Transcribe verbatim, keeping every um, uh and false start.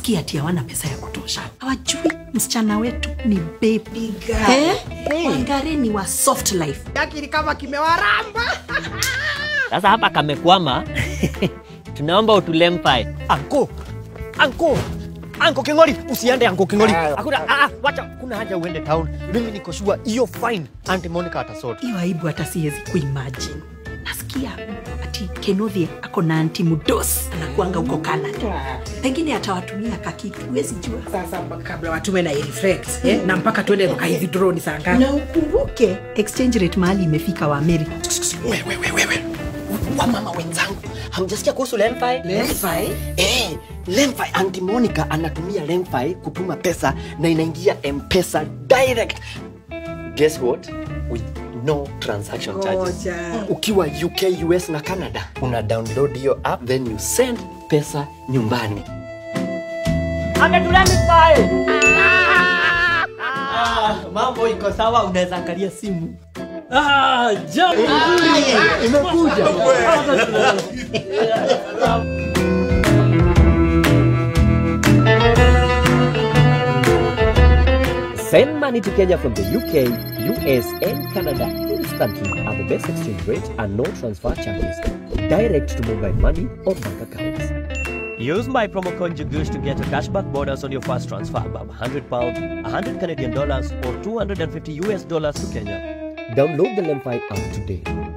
nasikia ati hawana pesa ya kutosha. Hawajui msichana wetu ni baby girl. Eh? Hey. Wangare ni wa soft life. Yaki ni kama kimewaramba. Sasa hapa kamekwama. Tunaomba utulempai. Anko. Anko. Anko Kingori, usiende Anko Kingori. Hakuna ah wacha kuna haja uende town. Mimi niko sure hiyo fine Aunty Monica atasort. Hiyo aibu hata siwezi kuimagine. Nasikia ati Kinuthia ako na anti mudos anakuanga huko Canada. Pengine atawatumia kakitu, huwezi jua. Sasa kabla watume na reflect, eh, na mpaka tuende kwa hivi drone saa ngapi? Na ukumbuke exchange rate mahali imefika wa America. Wewe wewe wewe. Wa mama wenzangu, hamjasikia kuhusu Lemfi? Lemfi? Eh, Lemfi Aunty Monica anatumia Lemfi kutuma pesa na inaingia M-Pesa direct. Guess what? With no transaction charges. Ukiwa U K, U S na Canada, una download hiyo app then you send pesa nyumbani. Ametula Lemfi. Ah, mambo iko sawa, unaweza angalia simu. Ah, jambo. Imekuja. Send money to Kenya from the U K, U S and Canada instantly at the best exchange rate and no transfer charges. Direct to mobile money or bank accounts. Use my promo code NJUGUSH to get a cashback bonus on your first transfer above one hundred pounds, one hundred Canadian dollars or two hundred fifty U S dollars to Kenya. Download the Lemfi app today.